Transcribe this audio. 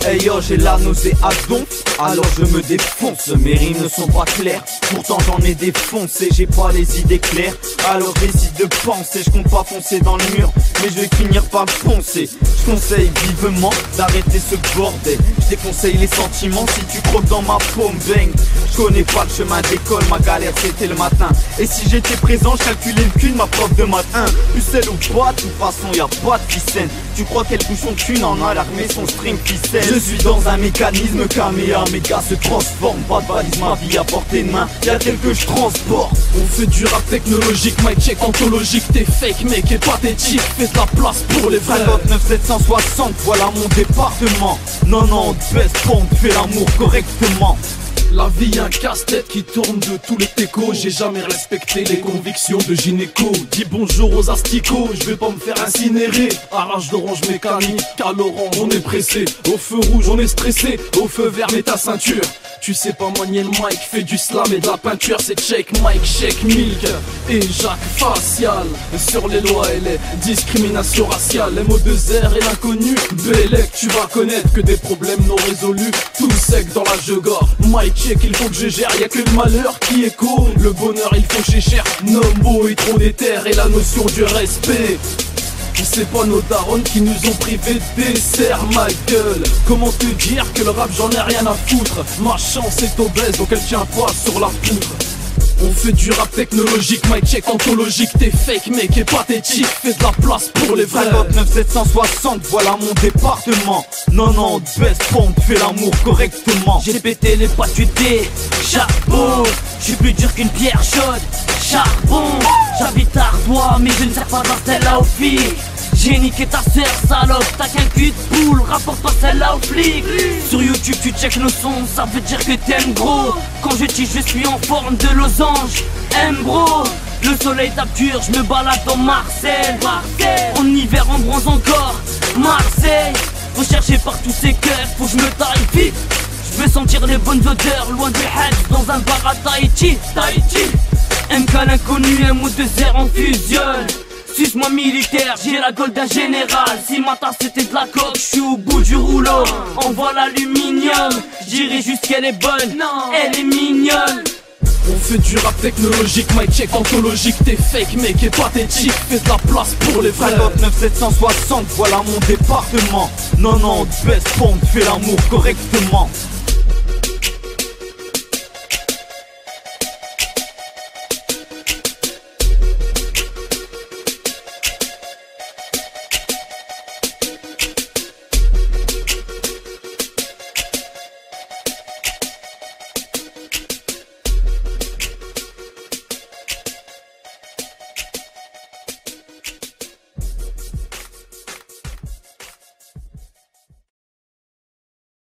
Hey yo, j'ai la nausée à donf, alors je me défonce. Mes rimes ne sont pas claires, pourtant j'en ai défoncé. J'ai pas les idées claires, alors je décide de penser. Je compte pas foncer dans le mur, mais je vais finir par le poncer. Je conseille vivement d'arrêter ce bordel. Je déconseille les sentiments si tu croques dans ma paume. Bang, je connais pas le chemin d'école, ma galère c'était le matin. Et si j'étais présent, je calculais le cul de ma prof de maths 1. Pucelle ou pas, de toute façon y'a pas de ficelle. Tu crois qu'elle bouchon de thune en a l'armée son string ficelle. Je suis dans un mécanisme caméa, mes gars se transforment. Pas de valise, ma vie à portée de main, y'a tel que je transporte. On fait du rap technologique, mic check anthologique. T'es fake mec et pathétique, fais de la place pour les vrais. 59 760, voilà mon département. Non non, on te baisse pas, on te fait l'amour correctement. La vie un casse-tête qui tourne de tous les techos. J'ai jamais respecté les convictions de gynéco. Dis bonjour aux asticots, je vais pas me faire incinérer. Arrache d'orange mécanique, à l'orange on est pressé. Au feu rouge on est stressé, au feu vert mets ta ceinture. Tu sais pas manier le mic, fais du slam et de la peinture. C'est check Mike, check Milk et Jacques Facial. Sur les lois et les discriminations raciales, les mots de R et l'inconnu. Bélec, tu vas connaître que des problèmes non résolus. Tout sec dans la jugor. Mike check, il faut que je gère, y'a que le malheur qui est court. Le bonheur il faut que j'ai cher. Nombo et trop déterre et la notion du respect. C'est pas nos darons qui nous ont privés de dessert, ma gueule. Comment te dire que le rap j'en ai rien à foutre. Ma chance est obèse donc elle tient pas sur la poudre. On fait du rap technologique, mic check anthologique. T'es fake mec et pathétique, fais de la place pour les vrais. 59 760, voilà mon département. Non non, on te baisse pas, on te fait l'amour correctement. J'ai pété les pattes du thé, chapeau. J'suis plus dur qu'une pierre chaude, charbon. J'habite à Ardois, mais je ne sers pas d'un celle-là aux filles. J'ai niqué ta sœur salope, t'as qu'un cul de poule, rapporte pas celle-là aux flics. Sur YouTube tu check le son, ça veut dire que t'aimes gros. Quand je tire je suis en forme de losange, bro. Le soleil tape dur, je me balade dans Marseille. En hiver en bronze encore, Marseille. Faut chercher par tous ces cœurs, faut que je me taille vite. Je veux sentir les bonnes odeurs, loin du head, dans un bar à Tahiti. MK l'inconnu, un mot de zère en fusionne. Suce-moi militaire, j'ai la gueule d'un général. Si ma tasse c'était de la coque, je suis au bout du rouleau. Envoie l'aluminium, j'irai juste qu'elle est bonne, elle est mignonne. On fait du rap technologique, mic check anthologique. T'es fake mec et pathétique, fais de la place pour les vrais. 59 760, voilà mon département. Non non, on te baisse pas, on te fait l'amour correctement.